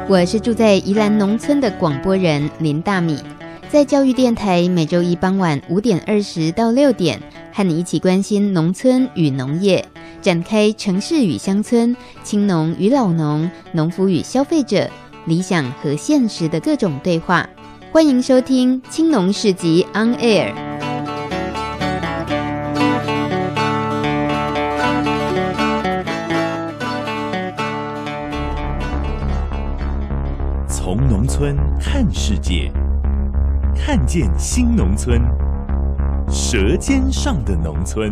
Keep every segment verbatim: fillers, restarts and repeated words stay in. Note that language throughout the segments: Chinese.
我是住在宜兰农村的广播人林大米，在教育电台每周一傍晚五点二十到六点，和你一起关心农村与农业，展开城市与乡村、青农与老农、农夫与消费者、理想和现实的各种对话。欢迎收听青农市集 On Air。 从农村看世界，看见新农村，舌尖上的农村。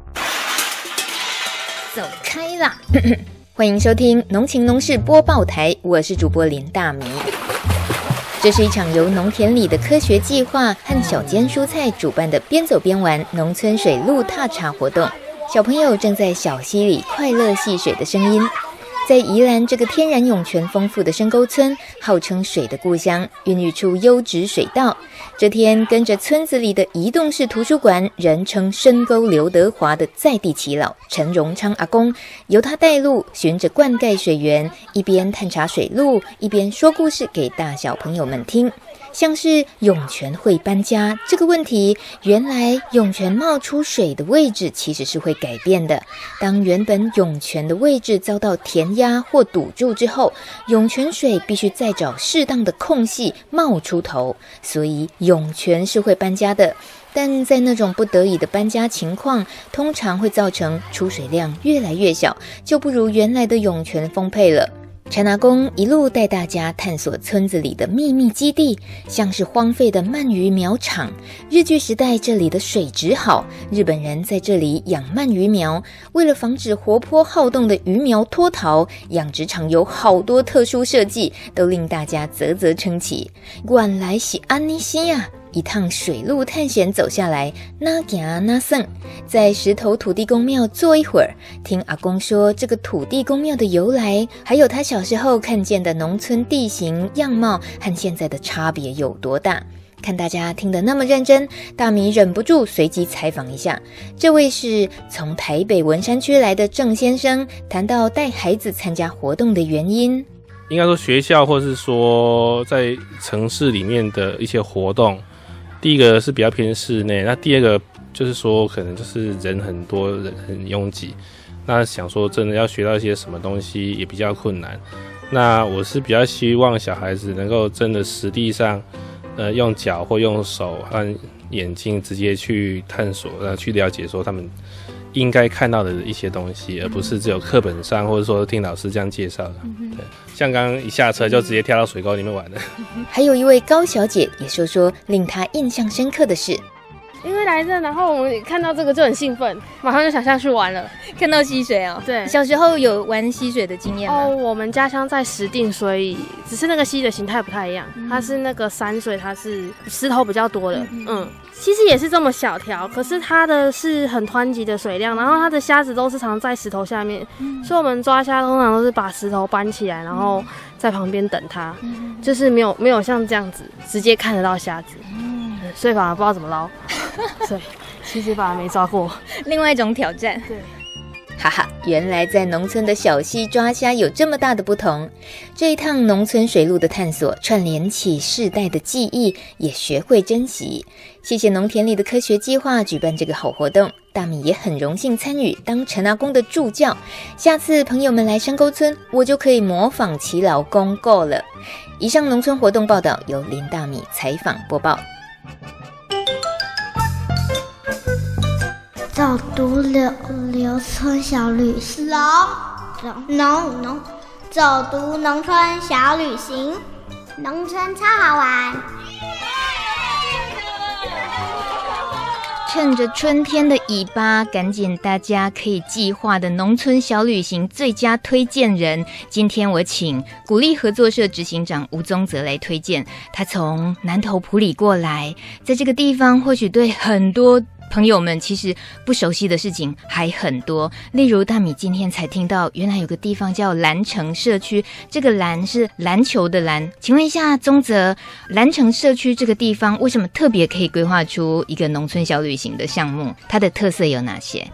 走开啦！欢迎收听农情农事播报台，我是主播林大米。这是一场由农田里的科学计划和小间蔬菜主办的边走边玩农村水路踏查活动，小朋友正在小溪里快乐戏水的声音。在宜兰这个天然涌泉丰富的深沟村，号称水的故乡，孕育出优质水稻。这天跟着村子里的移动式图书馆，人称深沟刘德华的在地耆老陈荣昌阿公，由他带路，循着灌溉水源，一边探查水路，一边说故事给大小朋友们听。像是涌泉会搬家这个问题，原来涌泉冒出水的位置其实是会改变的。当原本涌泉的位置遭到填压或堵住之后，涌泉水必须再找适当的空隙冒出头，所以涌泉是会搬家的。但在那种不得已的搬家情况，通常会造成出水量越来越小，就不如原来的涌泉丰沛了。陈阿公一路带大家探索村子里的秘密基地，像是荒废的鳗鱼苗场。日据时代这里的水质好，日本人在这里养鳗鱼苗，为了防止活泼好动的鱼苗脱逃，养殖场有好多特殊设计，都令大家啧啧称奇。原来是安尼西呀！一趟水路探险走下来，哪行哪算，在石头土地公庙坐一会儿，听阿公说这个土地公庙的由来，还有他小时候看见的农村地形样貌和现在的差别有多大。看大家听得那么认真，大米忍不住随机采访一下。这位是从台北文山区来的郑先生，谈到带孩子参加活动的原因。 应该说学校或是说在城市里面的一些活动，第一个是比较偏室内，那第二个就是说可能就是人很多，人很拥挤，那想说真的要学到一些什么东西也比较困难。那我是比较希望小孩子能够真的实地上呃用脚或用手和眼睛直接去探索，呃去了解说他们应该看到的一些东西，而不是只有课本上或者说听老师这样介绍的。对，像刚刚一下车就直接跳到水沟里面玩了。 还有一位高小姐也说说令她印象深刻的事。 因为来这，然后我们看到这个就很兴奋，马上就想下去玩了。 看到溪水哦， 对， 小时候有玩溪水的经验吗？ 哦，我们家乡在石碇，所以只是那个溪的形态不太一样，嗯、它是那个山水，它是石头比较多的，嗯。嗯其实也是这么小条，可是它的是很湍急的水量，然后它的虾子都是藏在石头下面，嗯、所以我们抓虾通常都是把石头搬起来，然后在旁边等它，嗯、就是没有没有像这样子直接看得到虾子，嗯、所以反而不知道怎么捞，所以其实反而没抓过， 另外一种挑战。 对。 哈哈，原来在农村的小溪抓虾有这么大的不同。这一趟农村水路的探索，串联起世代的记忆，也学会珍惜。谢谢农田里的科学计划举办这个好活动，大米也很荣幸参与，当陈阿公的助教。下次朋友们来深沟村，我就可以模仿耆老公够了。以上农村活动报道由林大米采访播报。 走读留留村小旅行，农农走读农村小旅行，农村超好玩。 趁着春天的尾巴，赶紧大家可以计划的农村小旅行最佳推荐人，今天我请鼓励合作社执行长吴宗泽来推荐。他从南投埔里过来，在这个地方或许对很多朋友们其实不熟悉的事情还很多，例如大米今天才听到原来有个地方叫蓝城社区，这个蓝是篮球的蓝。请问一下宗泽，蓝城社区这个地方为什么特别可以规划出一个农村小旅行的项目？它的特色有哪些？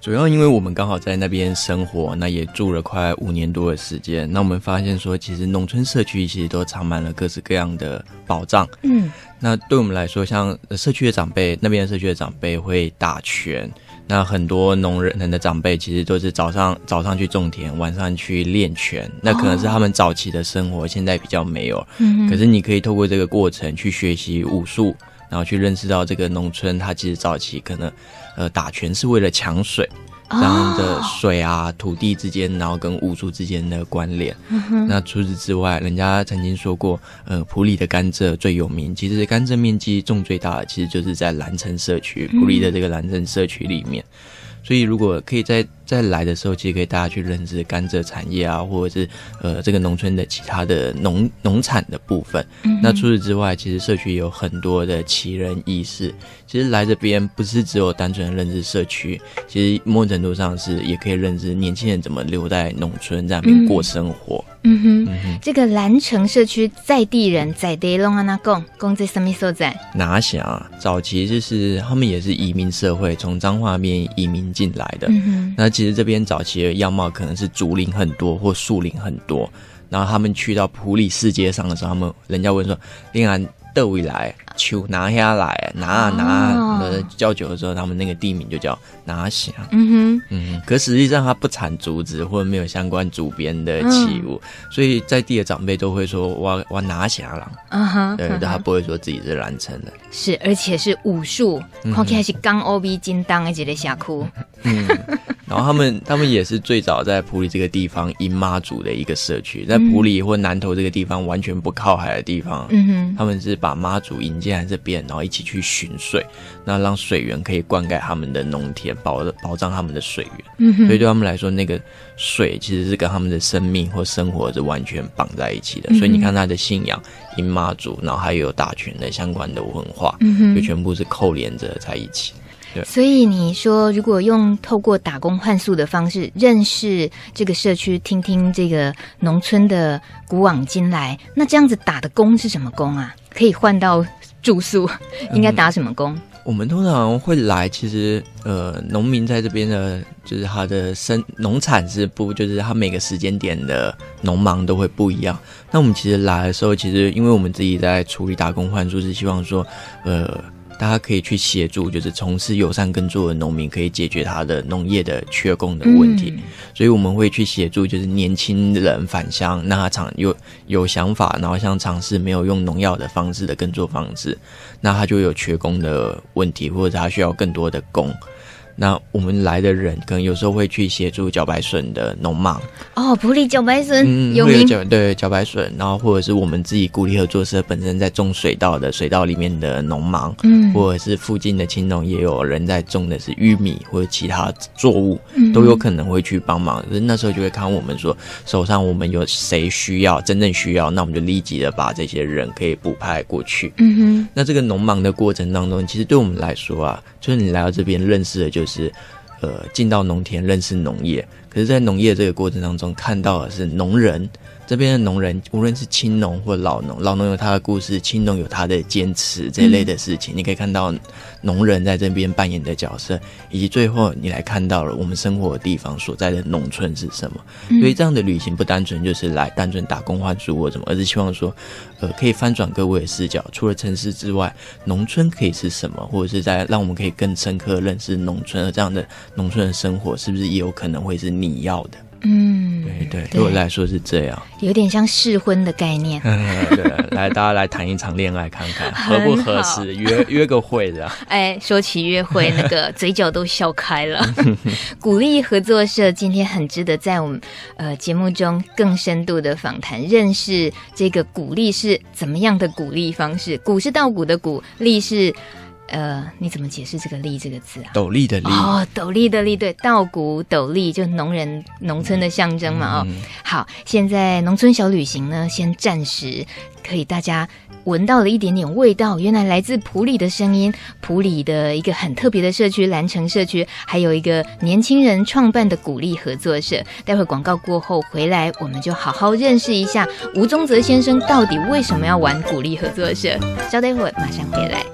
主要因为我们刚好在那边生活，那也住了快五年多的时间，那我们发现说其实农村社区其实都藏满了各式各样的宝藏。嗯，那对我们来说，像社区的长辈，那边的社区的长辈会打拳，那很多农人的长辈其实都是早上早上去种田，晚上去练拳，那可能是他们早期的生活，现在比较没有。嗯，可是你可以透过这个过程去学习武术，然后去认识到这个农村它其实早期可能呃打拳是为了抢水，这样的水啊土地之间，然后跟武术之间的关联。嗯、那除此之外，人家曾经说过呃埔里的甘蔗最有名，其实甘蔗面积种最大的其实就是在兰城社区，埔里的这个兰城社区里面。所以如果可以在在来的时候，其实可以大家去认识甘蔗产业啊，或者是呃这个农村的其他的农农产的部分。嗯、那除此之外，其实社区有很多的奇人异事。其实来这边不是只有单纯的认识社区，其实某种程度上是也可以认识年轻人怎么留在农村在那边过生活。 嗯哼，嗯哼，这个兰城社区在地人在地拢安那讲，讲这什么所在？ 哪想早期就是他们也是移民社会，从彰化面移民进来的。嗯哼，那其实这边早期的样貌可能是竹林很多或树林很多，然后他们去到埔里世界上的时候，他们人家问说，另外倒位来，树拿下来，拿啊拿啊，哦、叫久的时候，他们那个地名就叫拿辖。嗯哼，嗯，可实际上它不产竹子或者没有相关竹编的器物，嗯、所以在地的长辈都会说我我拿辖人。嗯哼，对，但他不会说自己是兰城的。 是，而且是武术，看起来是刚 O B 金当的一个社区。 嗯，然后他们他们也是最早在埔里这个地方迎妈祖的一个社区，在埔里或南投这个地方完全不靠海的地方，嗯哼，他们是把妈祖迎进来这边，然后一起去寻水，那让水源可以灌溉他们的农田，保保障他们的水源。嗯哼，所以对他们来说，那个水其实是跟他们的生命或生活是完全绑在一起的。嗯、所以你看他的信仰迎妈祖，然后还有打拳的相关的文化，嗯哼，就全部是扣连着在一起。 所以你说，如果用透过打工换宿的方式认识这个社区，听听这个农村的古往今来，那这样子打的工是什么工啊？可以换到住宿，应该打什么工？嗯、 我们通常会来，其实呃，农民在这边的，就是他的生农产是不，就是他每个时间点的农忙都会不一样。那我们其实来的时候，其实因为我们自己在处理打工换宿，是希望说，呃。大家可以去协助，就是从事友善耕作的农民，可以解决他的农业的缺工的问题。嗯、所以我们会去协助，就是年轻人返乡，那他尝有有想法，然后想尝试没有用农药的方式的耕作方式，那他就有缺工的问题，或者他需要更多的工。那我们来的人可能有时候会去协助茭白笋的农忙哦，埔里茭白笋、嗯、有名， 对茭白笋，然后或者是我们自己鼓励合作社本身在种水稻的水稻里面的农忙，嗯，或者是附近的青农也有人在种的是玉米或者其他作物，嗯、都有可能会去帮忙。可是那时候就会看我们说手上我们有谁需要真正需要，那我们就立即的把这些人可以补派过去。嗯哼，那这个农忙的过程当中，其实对我们来说啊，就是你来到这边认识的就是就是呃进到农田认识农业，可是在农业这个过程当中看到的是农人这边的农人，无论是青农或老农，老农有他的故事，青农有他的坚持这一类的事情，嗯、你可以看到农人在这边扮演的角色，以及最后你来看到了我们生活的地方所在的农村是什么。嗯、所以这样的旅行不单纯就是来单纯打工换宿或什么，而是希望说呃可以翻转各位的视角，除了城市之外，农村可以是什么，或者是在让我们可以更深刻认识农村，而这样的农村的生活是不是也有可能会是你要的。嗯，对对，对我来说是这样， 有点像试婚的概念。 对，来大家来谈一场恋爱看看合不合适，约约个会的。 哎，说起约会，那个嘴角都笑开了。鼓励合作社今天很值得在我们呃节目中更深度的访谈，认识这个鼓励是怎么样的鼓励方式。鼓是稻谷的鼓，励是。呃，你怎么解释这个“粒”这个字啊？ 斗笠的笠哦，斗笠的笠，对，稻谷斗笠，就农人农村的象征嘛。哦，嗯、好，现在农村小旅行呢，先暂时可以大家闻到了一点点味道，原来来自埔里的声音，埔里的一个很特别的社区——兰城社区，还有一个年轻人创办的鼓励合作社。待会广告过后回来，我们就好好认识一下吴宗泽先生到底为什么要玩鼓励合作社。稍待会儿，马上回来。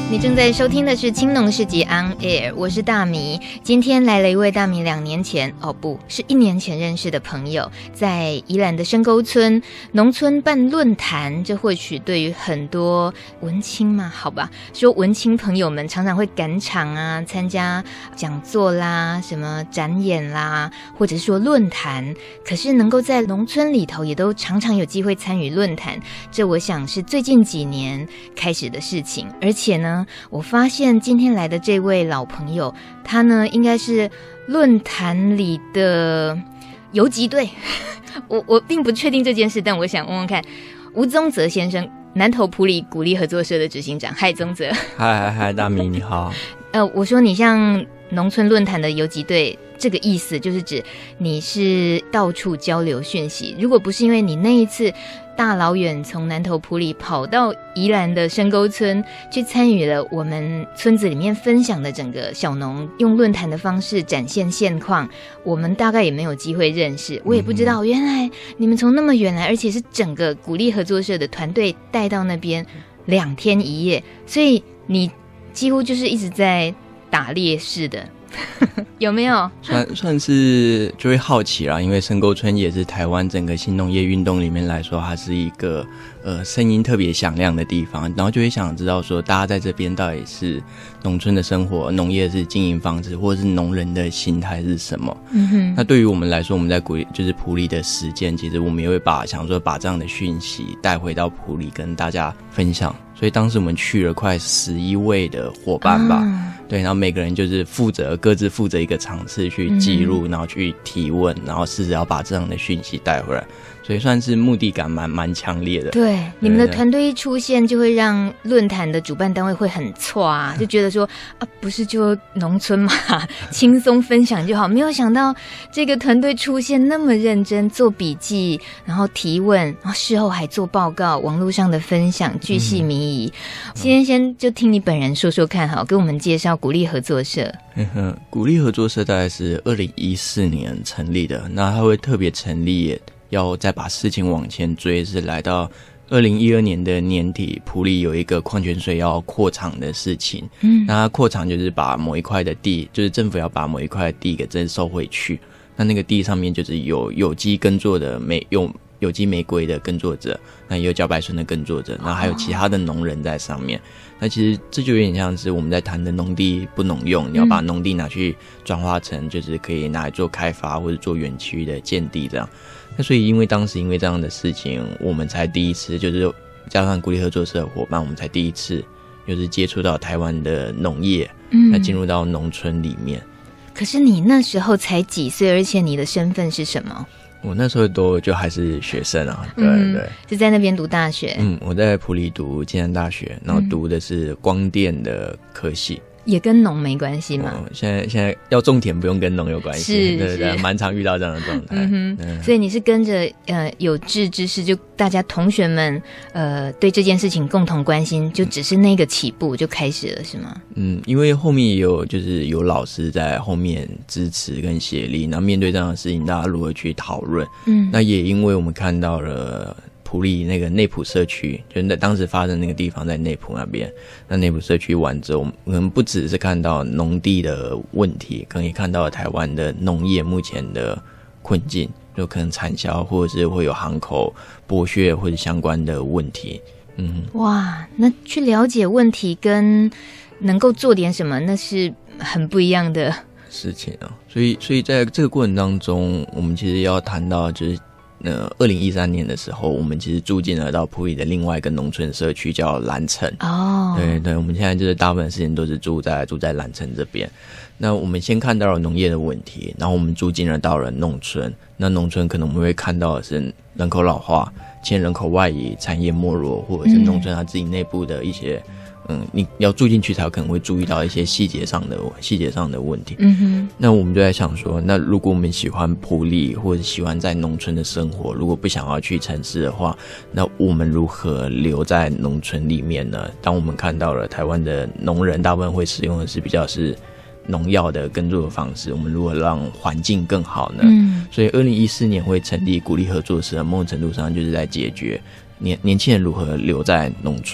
你正在收听的是青农市集 On Air， 我是大米。今天来了一位大米两年前，哦不是一年前认识的朋友，在宜兰的深沟村农村办论坛，这或许对于很多文青嘛，好吧，说文青朋友们常常会赶场啊，参加讲座啦，什么展演啦，或者是说论坛，可是能够在农村里头也都常常有机会参与论坛，这我想是最近几年开始的事情。而且呢，我发现今天来的这位老朋友，他呢应该是论坛里的游击队我我并不确定这件事，但我想问问看吴宗泽先生，南投埔里鼓励合作社的执行长。嗨，宗泽。 嗨嗨嗨，大米你好。 呃，我说你像农村论坛的游击队，这个意思就是指你是到处交流讯息，如果不是因为你那一次大老远从南投埔里跑到宜兰的深沟村去参与了我们村子里面分享的整个小农用论坛的方式展现现况，我们大概也没有机会认识，我也不知道原来你们从那么远来，而且是整个鼓励合作社的团队带到那边两天一夜，所以你几乎就是一直在打猎式的有没有？ 算算是就会好奇啦，因为深沟村也是台湾整个新农业运动里面来说，它是一个呃声音特别响亮的地方，然后就会想知道说，大家在这边到底是农村的生活、农业是经营方式，或者是农人的心态是什么？嗯哼。那对于我们来说，我们在鼓励就是埔里的实践，其实我们也会把想说把这样的讯息带回到埔里跟大家分享。所以当时我们去了快十一位的伙伴吧，啊、对，然后每个人就是负责各自负责一个场次去记录，嗯、然后去提问，然后试着要把这样的讯息带回来。所以算是目的感蛮蛮强烈的。 对，你们的团队一出现，就会让论坛的主办单位会很挫啊，就觉得说啊，不是就农村嘛，轻松分享就好。没有想到这个团队出现那么认真，做笔记，然后提问，然后事后还做报告，网络上的分享巨细靡遗。嗯、今天先就听你本人说说看，好，跟我们介绍鼓励合作社。 嗯哼，鼓励合作社大概是二零一四年成立的，那它会特别成立。要再把事情往前追，是来到二零一二年的年底，埔里有一个矿泉水要扩厂的事情。嗯，那它扩厂就是把某一块的地，就是政府要把某一块的地给征收回去。那那个地上面就是有有机耕作的玫有有机玫瑰的耕作者，那也有茭白笋的耕作者，然后还有其他的农人在上面。那其实这就有点像是我们在谈的农地不农用，你要把农地拿去转化成就是可以拿来做开发或者做园区的建地这样。那所以因为当时因为这样的事情，我们才第一次就是加上鼓励合作社的伙伴，我们才第一次就是接触到台湾的农业，嗯，那进入到农村里面。 可是你那时候才几岁，而且你的身份是什么？ 我那时候都就还是学生啊，对、嗯、对， 是在那边读大学。 嗯，我在埔里读暨南大学，然后读的是光电的科系。 也跟农没关系吗？ 哦、现在现在要种田不用跟农有关系， 是， 对对对，蛮常遇到这样的状态。 嗯哼，嗯，所以你是跟着呃有志之士，就大家同学们呃对这件事情共同关心，就只是那个起步就开始了，是吗？ 嗯，因为后面也有就是有老师在后面支持跟协力，然后面对这样的事情，大家如何去讨论？嗯，那也因为我们看到了。埔里那个内埔社区，就是在当时发生那个地方在内埔那边。那内埔社区完之后，我们不只是看到农地的问题，可能也看到了台湾的农业目前的困境，就可能产销或者是会有行口剥削或者相关的问题。嗯， 哇，那去了解问题跟能够做点什么，那是很不一样的事情啊。所以，所以在这个过程当中，我们其实要谈到就是。呃，二零一三年的时候，我们其实住进了到埔里的另外一个农村社区，叫兰城。哦，对对，我们现在就是大部分时间都是住在住在兰城这边。那我们先看到了农业的问题，然后我们住进了到了农村。那农村可能我们会看到的是人口老化、欠人口外移、产业没落，或者是农村它自己内部的一些。嗯，你要住进去才有可能会注意到一些细节上的细节上的问题。嗯哼，那我们就在想说，那如果我们喜欢埔里或者喜欢在农村的生活，如果不想要去城市的话，那我们如何留在农村里面呢？当我们看到了台湾的农人大部分会使用的是比较是农药的耕作的方式，我们如何让环境更好呢？嗯，所以二零一四年会成立鼓励合作社，某种程度上就是在解决年年轻人如何留在农村。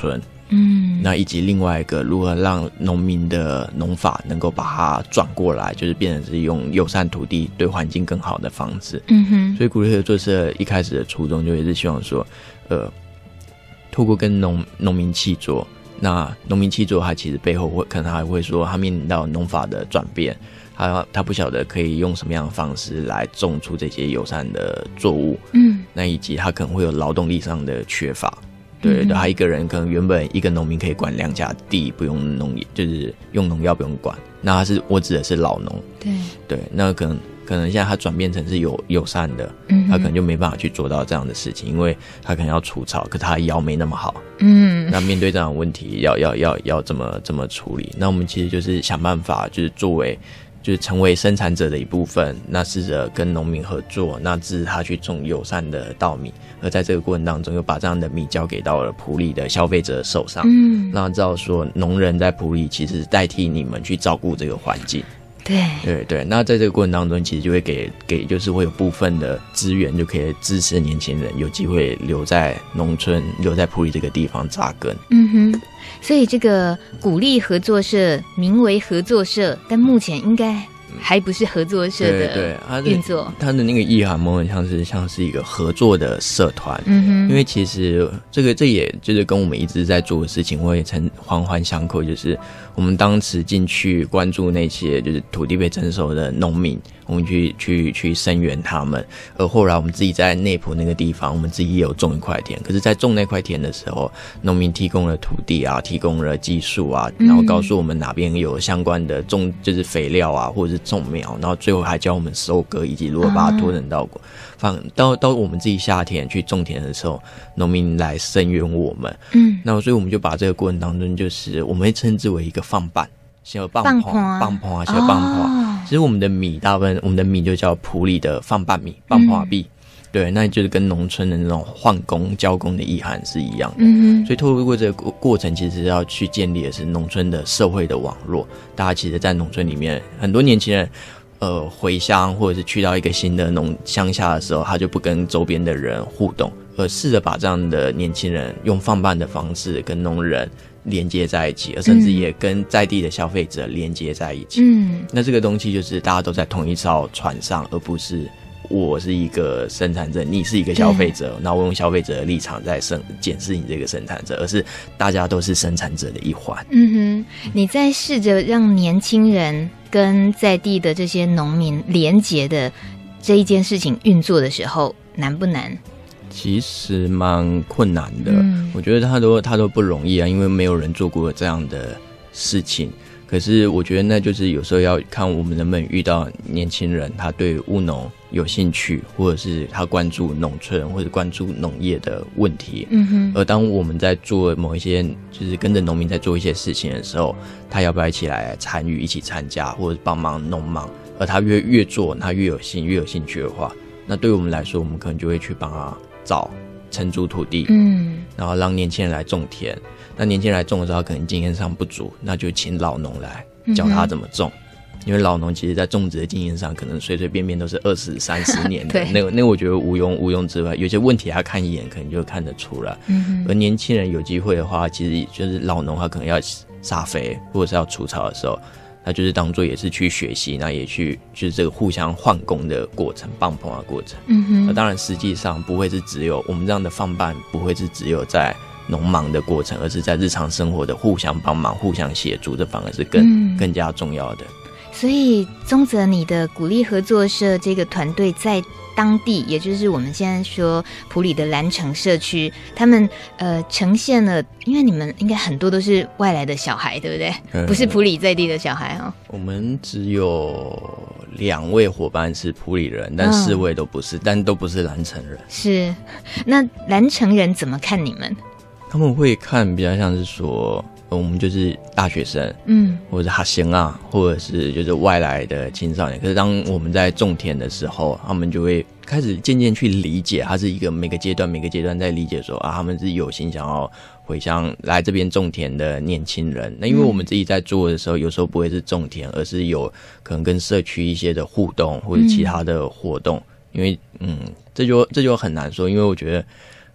嗯，那以及另外一个如何让农民的农法能够把它转过来，就是变成是用友善土地对环境更好的方式。嗯哼，所以鼓励合作社一开始的初衷就也是希望说，呃，透过跟农农民契作，那农民契作它其实背后会可能还会说，他面临到农法的转变。他他不晓得可以用什么样的方式来种出这些友善的作物，嗯，那以及他可能会有劳动力上的缺乏，对，嗯、他一个人可能原本一个农民可以管两甲地，不用农就是用农药不用管，那他是我指的是老农，对对，那可能可能现在他转变成是有友善的，嗯，他可能就没办法去做到这样的事情，因为他可能要除草，可他腰没那么好，嗯，那面对这样的问题，要要要要怎么怎么处理？那我们其实就是想办法，就是作为。就是成为生产者的一部分，那试着跟农民合作，那支持他去种友善的稻米，而在这个过程当中，又把这样的米交给到了埔里的消费者手上，嗯，让他知道说，农人在埔里其实代替你们去照顾这个环境。对对对，那在这个过程当中，其实就会给给就是会有部分的资源，就可以支持年轻人有机会留在农村，留在埔里这个地方扎根。嗯哼。 所以这个鼓励合作社名为合作社，但目前应该还不是合作社的运作。 它的那个意涵某种像是像是一个合作的社团，嗯哼，因为其实这个这也就是跟我们一直在做的事情会成环环相扣，就是我们当时进去关注那些就是土地被征收的农民，我们去去去声援他们，而后来我们自己在内埔那个地方，我们自己也有种一块田，可是在种那块田的时候，农民提供了土地啊，提供了技术啊，然后告诉我们哪边有相关的种就是肥料啊，或者是种苗，然后最后还教我们收割以及如何把它拖成稻放到到我们自己下田去种田的时候，农民来声援我们，嗯，那所以我们就把这个过程当中，就是我们会称之为一个放瓣。小棒棒棒棒小棒棒，其实我们的米大部分，我们的米就叫埔里的放瓣米、棒棒米，对，那就是跟农村的那种换工、交工的意涵是一样的。嗯，所以透过这个过程，其实要去建立的是农村的社会的网络。大家其实，在农村里面，很多年轻人，呃，回乡或者是去到一个新的农乡下的时候，他就不跟周边的人互动，而试着把这样的年轻人用放瓣的方式跟农人连接在一起，而甚至也跟在地的消费者连接在一起。嗯，那这个东西就是大家都在同一艘船上，而不是我是一个生产者，你是一个消费者，那我用消费者的立场在生检视你这个生产者，而是大家都是生产者的一环。 嗯哼，你在试着让年轻人跟在地的这些农民连结的这一件事情运作的时候，难不难？ 其实蛮困难的，嗯，我觉得他都他都不容易啊，因为没有人做过这样的事情。可是我觉得那就是有时候要看我们能不能遇到年轻人，他对务农有兴趣，或者是他关注农村或者关注农业的问题。嗯哼。而当我们在做某一些就是跟着农民在做一些事情的时候，他要不要一起来参与、一起参加，或者帮忙农忙？而他越越做，他越有心、越有兴趣的话，那对我们来说，我们可能就会去帮他找承租土地，嗯，然后让年轻人来种田。那年轻人来种的时候，他可能经验上不足，那就请老农来教他怎么种。嗯，因为老农其实在种植的经验上，可能随随便便都是二十三十年的，那个那个我觉得毋庸毋庸之外，有些问题他看一眼可能就看得出来。嗯，而年轻人有机会的话，其实就是老农他可能要撒肥或者是要除草的时候，那就是当作也是去学习，那也去就是这个互相换工的过程，帮忙的过程。嗯哼，那当然实际上不会是只有我们这样的放伴，不会是只有在农忙的过程，而是在日常生活的互相帮忙、互相协助，这反而是更、嗯、更加重要的。 所以宗泽，你的鼓励合作社这个团队在当地，也就是我们现在说埔里的兰城社区，他们呃呈现了，因为你们应该很多都是外来的小孩，对不对？嗯、不是埔里在地的小孩哦。 我们只有两位伙伴是埔里人，但四位都不是，嗯、但都不是兰城人。 是，那兰城人怎么看你们？ 他们会看比较像是说，我们就是大学生，嗯，或者哈生啊，或者是就是外来的青少年。可是当我们在种田的时候，他们就会开始渐渐去理解，它是一个每个阶段每个阶段在理解说啊，他们是有心想要回乡来这边种田的年轻人。那因为我们自己在做的时候，有时候不会是种田，而是有可能跟社区一些的互动或者其他的活动。嗯、因为嗯，这就这就很难说，因为我觉得。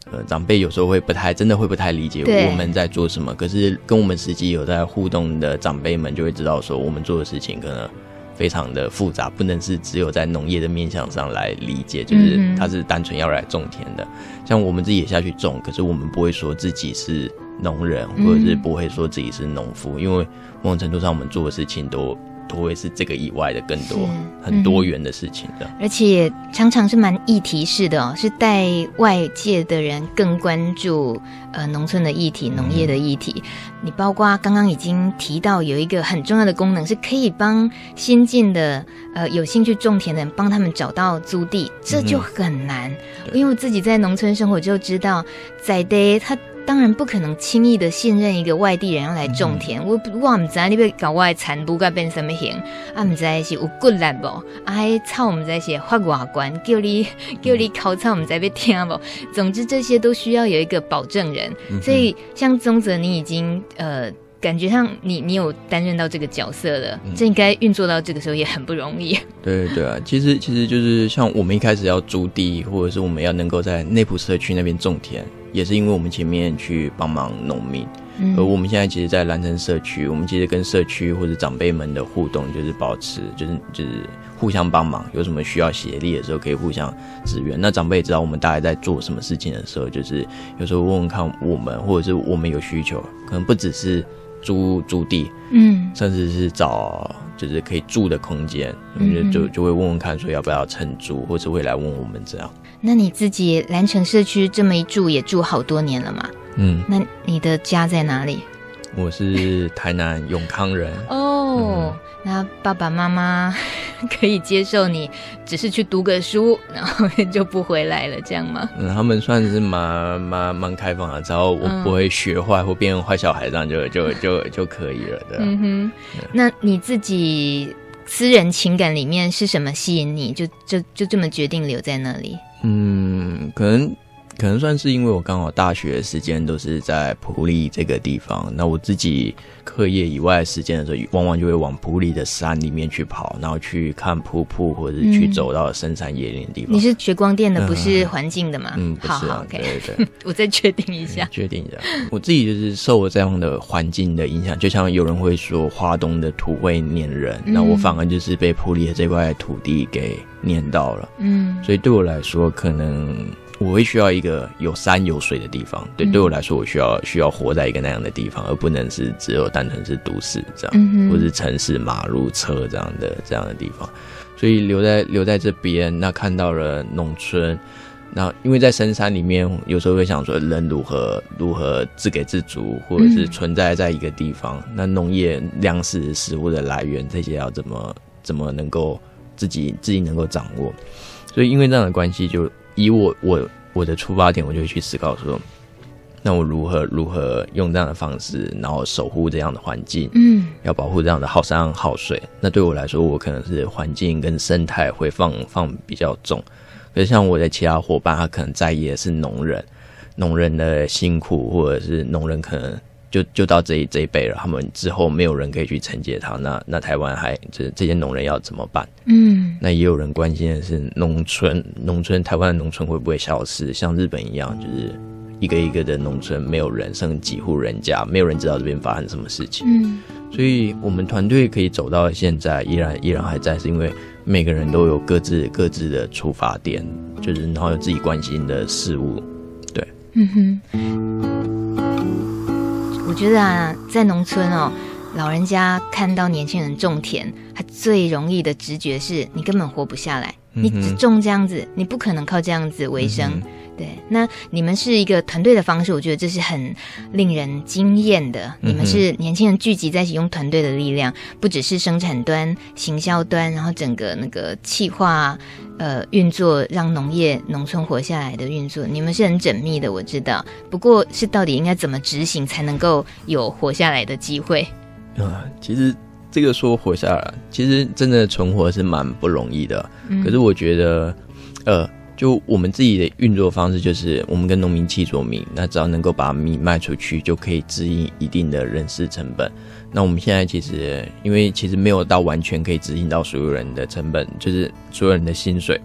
呃，长辈有时候会不太，真的会不太理解我们在做什么。可是跟我们实际有在互动的长辈们就会知道说，我们做的事情可能非常的复杂，不能是只有在农业的面向上来理解，就是它是单纯要来种田的。嗯、像我们自己也下去种，可是我们不会说自己是农人，或者是不会说自己是农夫，因为某种程度上我们做的事情都都会是这个以外的更多很多元的事情的， 而且常常是蛮议题式的哦，是带外界的人更关注呃农村的议题、农业的议题。你包括刚刚已经提到有一个很重要的功能，是可以帮新进的呃有兴趣种田的人帮他们找到租地，这就很难。嗯、因为我自己在农村生活就知道，在地他当然不可能轻易的信任一个外地人要来种田。嗯、我我不知道你要搞我的田路该变什么型，啊，不知道是有骨力不，啊，迄草不知道是发外观，叫你叫你烤草不知道要听不。总之这些都需要有一个保证人，嗯、所以像宗泽，你已经呃。感觉上你你有担任到这个角色了，嗯、这应该运作到这个时候也很不容易。 对对啊，其实其实就是像我们一开始要租地，或者是我们要能够在内埔社区那边种田，也是因为我们前面去帮忙农民。嗯、而我们现在其实在兰城社区，我们其实跟社区或者长辈们的互动就是保持就是就是互相帮忙，有什么需要协力的时候可以互相支援。那长辈也知道我们大概在做什么事情的时候，就是有时候问问看我们，或者是我们有需求，可能不只是租租地，嗯，甚至是找就是可以住的空间，嗯、就就会问问看说要不要承租，或者会来问我们这样。 那你自己兰城社区这么一住也住好多年了嘛？嗯，那你的家在哪里？ 我是台南永康人。 哦，嗯、那爸爸妈妈可以接受你只是去读个书，然后就不回来了，这样吗？ 嗯，他们算是蛮蛮蛮开放的，只要我不会学坏或变成坏小孩，这样就就就就可以了的。嗯哼， 嗯那你自己私人情感里面是什么吸引你，就就就这么决定留在那里？ 嗯，可能。可能算是因为我刚好大学的时间都是在埔里这个地方，那我自己课业以外的时间的时候，往往就会往埔里的山里面去跑，然后去看瀑布，或者是去走到深山野林的地方。 你是学光电的，不是环境的吗？ 嗯，不是、啊， 好好 ，OK， 对对对， 我再确定一下， 确定一下。我自己就是受这样的环境的影响，就像有人会说花东的土会黏人，那、嗯、我反而就是被埔里的这块土地给黏到了。嗯，所以对我来说，可能。我会需要一个有山有水的地方，对，对我来说，我需要需要活在一个那样的地方，而不能是只有单纯是都市这样，嗯、或是城市马路车这样的这样的地方。所以留在留在这边，那看到了农村，那因为在深山里面，有时候会想说人如何如何自给自足，或者是存在在一个地方，嗯、那农业粮食食物的来源这些要怎么怎么能够自己自己能够掌握。所以因为这样的关系，就以我我我的出发点，我就会去思考说，那我如何如何用这样的方式，然后守护这样的环境，嗯，要保护这样的好山好水。那对我来说，我可能是环境跟生态会放放比较重。可是像我的其他伙伴，他可能在意的是农人，农人的辛苦，或者是农人可能就就到这一这一辈了，他们之后没有人可以去承接他，那那台湾还这这些农人要怎么办？嗯，那也有人关心的是农村，农村台湾的农村会不会消失？像日本一样，就是一个一个的农村没有人，剩几户人家，没有人知道这边发生什么事情。嗯，所以我们团队可以走到现在，依然依然还在，是因为每个人都有各自各自的出发点，就是然后有自己关心的事物。对，嗯哼。 我觉得啊，在农村哦，老人家看到年轻人种田，他最容易的直觉是你根本活不下来，嗯、你只种这样子，你不可能靠这样子为生。嗯、对，那你们是一个团队的方式，我觉得这是很令人惊艳的。嗯、你们是年轻人聚集在一起，用团队的力量，不只是生产端、行销端，然后整个那个企划。呃，运作让农业农村活下来的运作，你们是很缜密的，我知道。不过是到底应该怎么执行才能够有活下来的机会？ 啊，其实这个说活下来，其实真的存活是蛮不容易的。嗯、可是我觉得，呃，就我们自己的运作方式，就是我们跟农民契作米，那只要能够把米卖出去，就可以支应一定的人事成本。那我们现在其实，因为其实没有到完全可以执行到所有人的成本，就是所有人的薪水，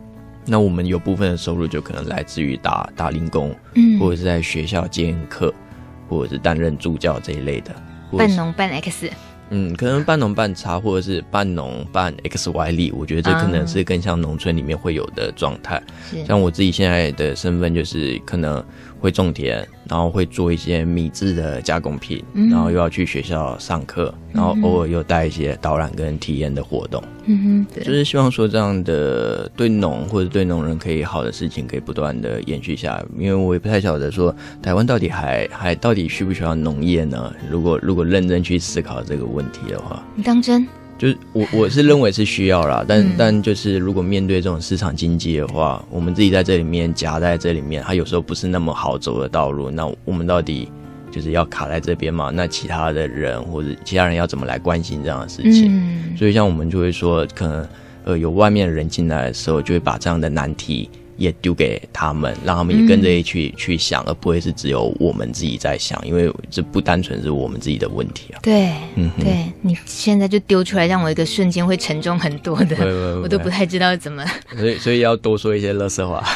那我们有部分的收入就可能来自于打打零工， 嗯， 或者是在学校兼课，或者是担任助教这一类的， 半农半 X。 嗯，可能半农半茶，或者是半农半 X Y 力，我觉得这可能是更像农村里面会有的状态。像我自己现在的身份就是可能会种田，然后会做一些米制的加工品，嗯、然后又要去学校上课，然后偶尔又带一些导览跟体验的活动。 嗯哼， 就是希望说这样的对农或者对农人可以好的事情可以不断的延续下来，因为我也不太晓得说台湾到底还还到底需不需要农业呢？如果如果认真去思考这个问题的话， 你当真？ 就是我我是认为是需要啦，但、嗯、但就是如果面对这种市场经济的话，我们自己在这里面夹在这里面，它有时候不是那么好走的道路，那我们到底就是要卡在这边嘛？那其他的人或者其他人要怎么来关心这样的事情？嗯、所以像我们就会说，可能呃有外面的人进来的时候，就会把这样的难题也丢给他们，让他们也跟着一起、嗯、去想，而不会是只有我们自己在想，因为这不单纯是我们自己的问题啊。 对，嗯，对，你现在就丢出来，让我一个瞬间会沉重很多的，我都不太知道怎么。 所以，所以要多说一些垃圾话。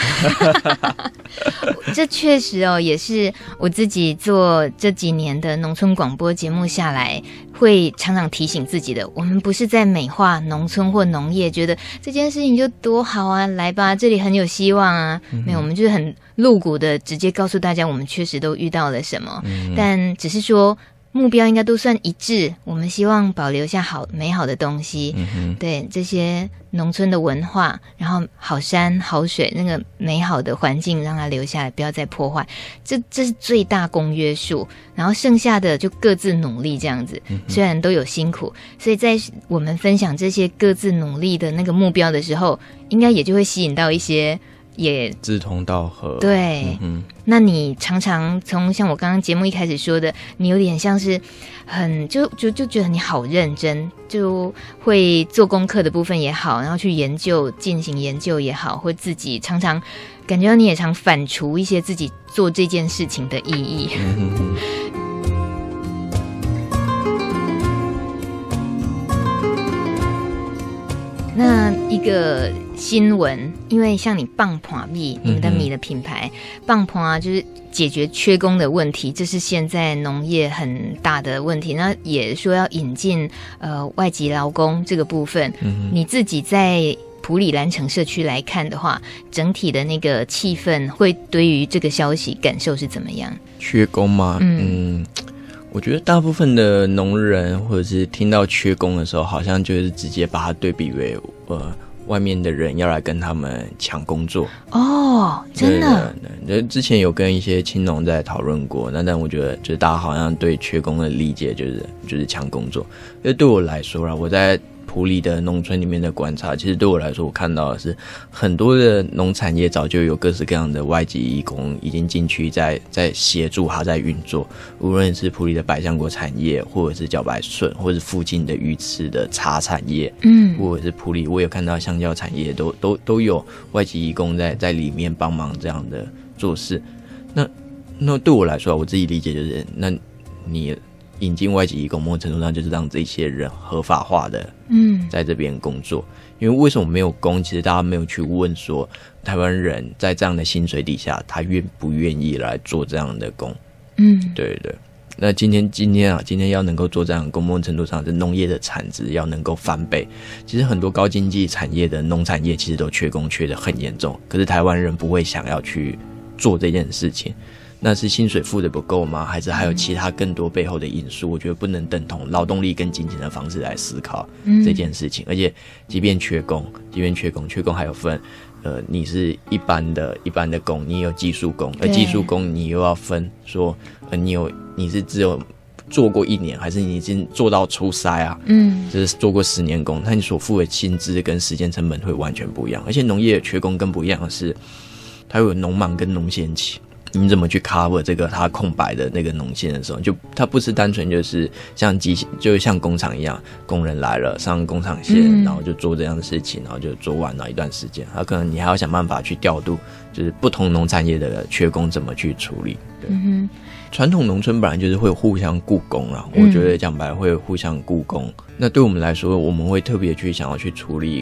这确实哦，也是我自己做这几年的农村广播节目下来，会常常提醒自己的。我们不是在美化农村或农业，觉得这件事情就多好啊，来吧，这里很有希望啊。嗯、没有，我们就是很露骨的直接告诉大家，我们确实都遇到了什么，嗯、但只是说目标应该都算一致。我们希望保留下好美好的东西，嗯、对这些农村的文化，然后好山好水那个美好的环境让它留下来，不要再破坏，这这是最大公约数，然后剩下的就各自努力这样子，嗯、虽然都有辛苦，所以在我们分享这些各自努力的那个目标的时候，应该也就会吸引到一些也志同道合。 对，嗯、那你常常从像我刚刚节目一开始说的，你有点像是很就就就觉得你好认真，就会做功课的部分也好，然后去研究进行研究也好，或自己常常感觉到你也常反刍一些自己做这件事情的意义。嗯那一个新闻，因为像你棒盘米，你们的米的品牌棒盘啊，就是解决缺工的问题，这是现在农业很大的问题。那也说要引进呃外籍劳工这个部分，嗯、你自己在埔里兰城社区来看的话，整体的那个气氛，会对于这个消息感受是怎么样？ 缺工吗？嗯。嗯我觉得大部分的农人或者是听到缺工的时候，好像就是直接把它对比为呃外面的人要来跟他们抢工作。 哦，真的？ 对对对，之前有跟一些青农在讨论过，那但我觉得就是大家好像对缺工的理解就是就是抢工作。因为对我来说啦，我在埔里的农村里面的观察，其实对我来说，我看到的是很多的农产业早就有各式各样的外籍移工已经进去在在协助它在运作，无论是埔里的百香果产业，或者是茭白笋，或者是附近的鱼翅的茶产业，嗯，或者是埔里我有看到香蕉产业都都都有外籍移工在在里面帮忙这样的做事。那那对我来说，我自己理解就是，那你引进外籍移工某种程度上就是让这些人合法化的嗯在这边工作。因为为什么没有工，其实大家没有去问说台湾人在这样的薪水底下他愿不愿意来做这样的工。嗯，对对。那今天今天啊今天要能够做这样的工，某种程度上是农业的产值要能够翻倍。其实很多高经济产业的农产业其实都缺工缺得很严重，可是台湾人不会想要去做这件事情。那是薪水付的不够吗？还是还有其他更多背后的因素？我觉得不能等同劳动力跟金钱的方式来思考这件事情。嗯、而且，即便缺工，即便缺工，缺工还有分，呃，你是一般的一般的工，你也有技术工，而技术工你又要分说，呃，你有你是只有做过一年，还是你已经做到出塞啊？嗯，就是做过十年工，那你所付的薪资跟时间成本会完全不一样。而且农业缺工更不一样的是，它有农忙跟农闲期。你怎么去 cover 这个它空白的那个农线的时候，就它不是单纯就是像机器，就像工厂一样，工人来了上工厂线，嗯、然后就做这样的事情，然后就做完了一段时间，它可能你还要想办法去调度，就是不同农产业的缺工怎么去处理。对，嗯、传统农村本来就是会互相雇工啦，我觉得讲白会互相雇工。那对我们来说，我们会特别去想要去处理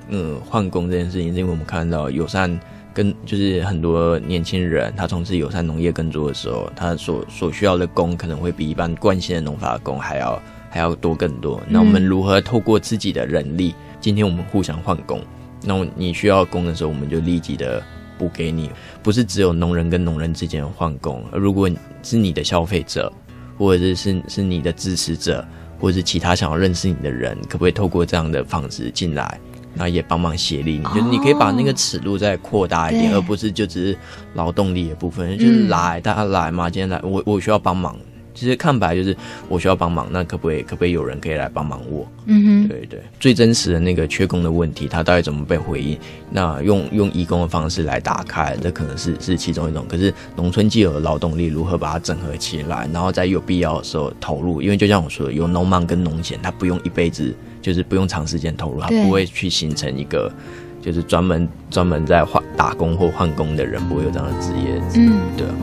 嗯换工这件事情，是因为我们看到友善跟就是很多年轻人他从事友善农业耕作的时候，他所所需要的工可能会比一般惯性的农法工还要还要多更多。那我们如何透过自己的人力，今天我们互相换工，那你需要工的时候，我们就立即的补给你，不是只有农人跟农人之间换工，而如果是你的消费者，或者是是你的支持者，或者是其他想要认识你的人，可不可以透过这样的方式进来，然后也帮忙协力你，哦、就是你可以把那个尺度再扩大一点，而不是就只是劳动力的部分，就是来、嗯、大家来嘛，今天来我我需要帮忙。其实看白就是我需要帮忙，那可不可以可不可以有人可以来帮忙我？嗯哼，对对，最真实的那个缺工的问题，它到底怎么被回应？那用用移工的方式来打开，这可能是是其中一种。可是农村既有的劳动力如何把它整合起来，然后在有必要的时候投入？因为就像我说的，有农忙跟农闲，它不用一辈子，就是不用长时间投入，它不会去形成一个就是专门专门在换打工或换工的人，不会有这样的职业。嗯，对啊。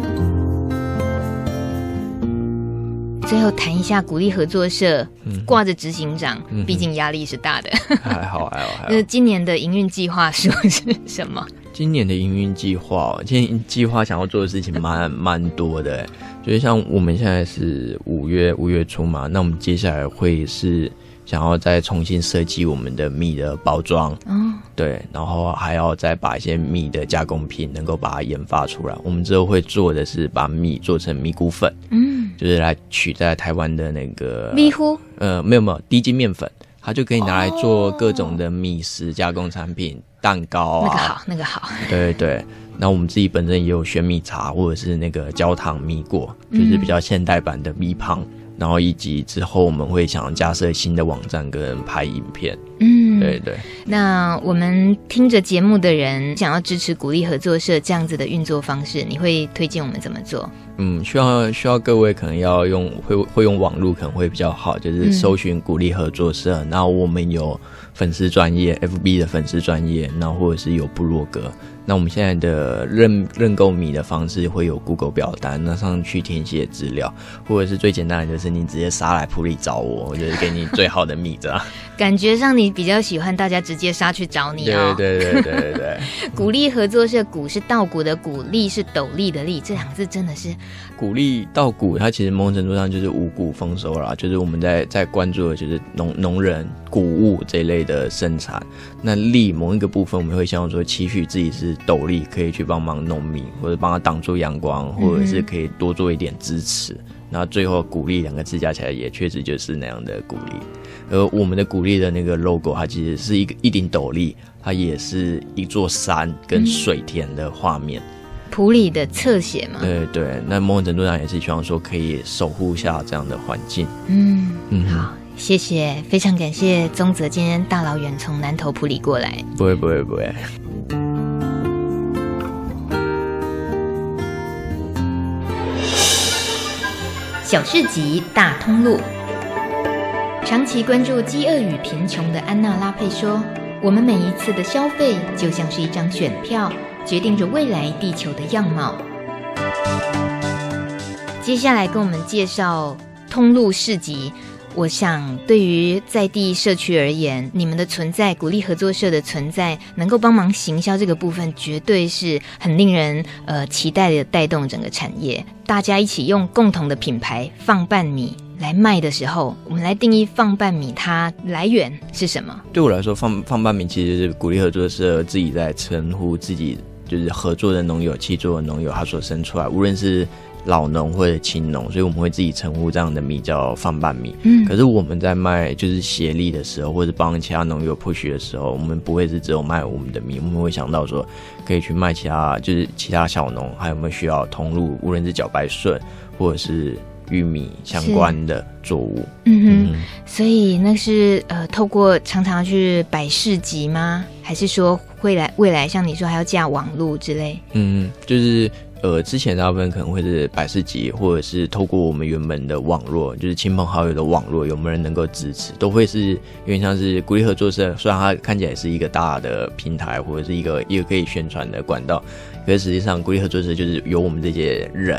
最后谈一下鼓励合作社，挂着执行长，嗯、毕竟压力是大的。 还好还好还好。 那今年的营运计划说是什么？ 今年的营运计划，今年计划想要做的事情蛮蛮多的，就是像我们现在是五月五月初嘛，那我们接下来会是想要再重新设计我们的米的包装，哦，对，然后还要再把一些米的加工品能够把它研发出来。我们之后会做的是把米做成米谷粉，嗯，就是来取代台湾的那个米糊， 呃，没有没有低筋面粉，它就可以拿来做各种的米食加工产品，蛋糕啊， 那个好，那个好， 对对。那我们自己本身也有玄米茶，或者是那个焦糖米果，就是比较现代版的米胖。然后以及之后我们会想要架设新的网站跟拍影片，嗯，对对。 那我们听着节目的人想要支持鼓励合作社这样子的运作方式，你会推荐我们怎么做？ 嗯，需要需要各位可能要用会会用网络可能会比较好，就是搜寻鼓励合作社，嗯、然后我们有粉丝专页 F B 的粉丝专页，然后或者是有部落格。那我们现在的认认购米的方式会有 Google 表单，那上去填写资料，或者是最简单的就是你直接杀来埔里找我，我就是给你最好的米这样。 感觉上你比较喜欢大家直接杀去找你哦。 对对对对对对。 鼓励合作社，鼓是稻谷的谷，励是斗笠的笠，这两个字真的是鼓励稻谷，它其实某种程度上就是五谷丰收啦，就是我们在在关注的就是农农人谷物这一类的生产。那笠某一个部分，我们会希望说期许自己是斗笠，可以去帮忙农民，或者帮他挡住阳光，或者是可以多做一点支持。嗯、然后最后鼓励两个字加起来，也确实就是那样的鼓励。而我们的鼓励的那个 logo， 它其实是一个一顶斗笠，它也是一座山跟水田的画面。 埔里的侧写嘛， 对对，那某种程度上也是希望说可以守护下这样的环境。 嗯嗯，好，谢谢，非常感谢宗泽今天大老远从南投埔里过来。 不会不会不会。 小市集大通路，长期关注饥饿与贫穷的安娜拉佩说：“我们每一次的消费就像是一张选票。”决定着未来地球的样貌。接下来跟我们介绍通路市集，我想对于在地社区而言，你们的存在，鼓励合作社的存在，能够帮忙行销这个部分，绝对是很令人呃期待的，带动整个产业。大家一起用共同的品牌放半米来卖的时候，我们来定义放半米它来源是什么？ 对我来说，放放半米其实是鼓励合作社自己在称呼自己。就是合作的农友、契作的农友，他所生出来，无论是老农或者青农，所以我们会自己称呼这样的米叫放半米。嗯，可是我们在卖就是协力的时候，或者帮其他农友 push 的时候，我们不会是只有卖我们的米，我们会想到说可以去卖其他，就是其他小农还有没有需要通路，无论是茭白笋或者是玉米相关的作物。 嗯哼，嗯，所以那是呃透过常常去摆市集吗？还是说未来未来像你说还要架网路之类？嗯， 就是呃之前大部分可能会是摆市集，或者是透过我们原本的网络，就是亲朋好友的网络，有没有人能够支持，都会是有点像是鼓励合作社。虽然它看起来是一个大的平台，或者是一个一个可以宣传的管道，可是实际上鼓励合作社就是由我们这些人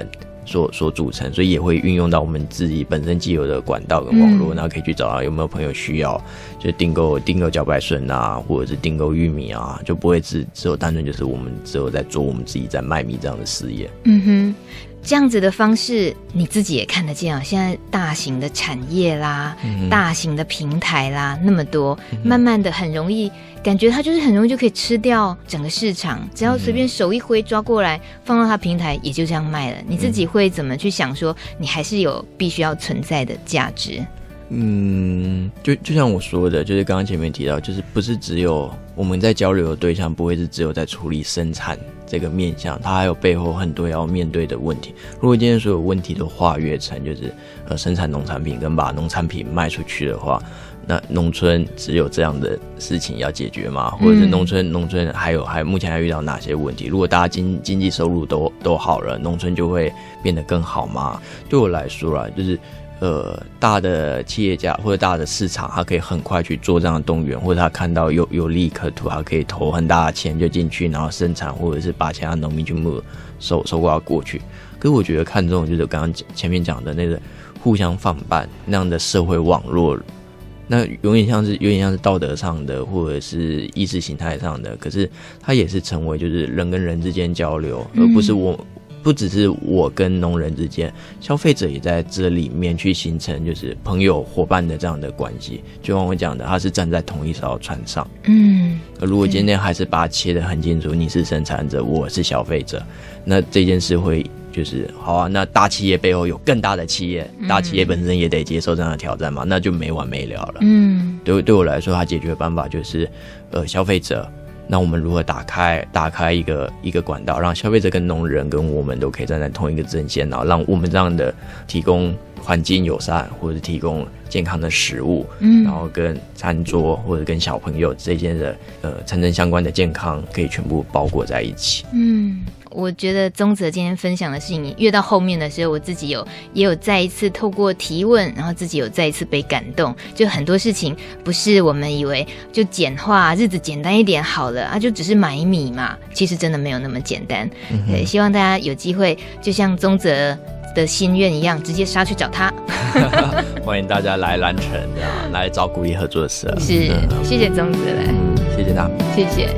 所所组成，所以也会运用到我们自己本身既有的管道跟网络， 嗯、 然后可以去找到有没有朋友需要，就订购订购茭白笋啊，或者是订购玉米啊，就不会只只有单纯就是我们只有在做我们自己在卖米这样的事业。 嗯哼。这样子的方式你自己也看得见啊！现在大型的产业啦、嗯、大型的平台啦那么多、嗯、慢慢的很容易感觉它就是很容易就可以吃掉整个市场，只要随便手一挥抓过来放到它平台也就这样卖了。你自己会怎么去想说你还是有必须要存在的价值？ 嗯，就就像我说的，就是刚刚前面提到，就是不是只有我们在交流的对象，不会是只有在处理生产这个面向，它还有背后很多要面对的问题。如果今天所有问题都化约成就是呃生产农产品跟把农产品卖出去的话，那农村只有这样的事情要解决吗？或者是农村、嗯、农村还有还目前还遇到哪些问题？如果大家经经济收入都都好了，农村就会变得更好吗？对我来说啦，就是呃，大的企业家或者大的市场，他可以很快去做这样的动员，或者他看到有有利可图，他可以投很大的钱就进去，然后生产，或者是把其他农民全部收收刮过去。可是我觉得看重就是刚刚前面讲的那个互相放伴那样的社会网络，那有点像是有点像是道德上的，或者是意识形态上的，可是它也是成为就是人跟人之间交流，而不是我。不只是我跟农人之间，消费者也在这里面去形成就是朋友伙伴的这样的关系。就像我讲的，他是站在同一艘船上。嗯，如果今天还是把它切得很清楚，你是生产者，我是消费者，那这件事会就是好啊。那大企业背后有更大的企业，大企业本身也得接受这样的挑战嘛，那就没完没了了。嗯，对对我来说，它解决的办法就是呃消费者。那我们如何打开打开一个一个管道，让消费者跟农人跟我们都可以站在同一个阵线，然后让我们这样的提供环境友善或者提供健康的食物，嗯，然后跟餐桌或者跟小朋友这些的呃产生相关的健康可以全部包裹在一起。 嗯，我觉得宗泽今天分享的事情，越到后面的时候，我自己有也有再一次透过提问，然后自己有再一次被感动。就很多事情不是我们以为就简化，日子简单一点好了啊，就只是买米嘛，其实真的没有那么简单。嗯、对，希望大家有机会，就像宗泽的心愿一样，直接杀去找他。 欢迎大家来蓝城啊，来找鼓励合作社。 是，嗯、谢谢宗泽来、 嗯，谢谢他， 谢谢。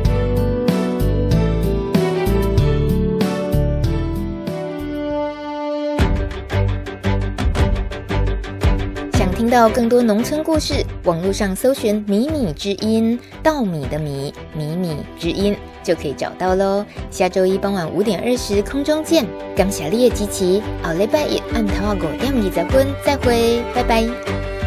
听到更多农村故事，网络上搜寻米米之音，稻米的米，米米之音就可以找到咯。下周一傍晚五点二十空中见，感谢你的支持，后礼拜一暗头五点二十分再会，拜拜。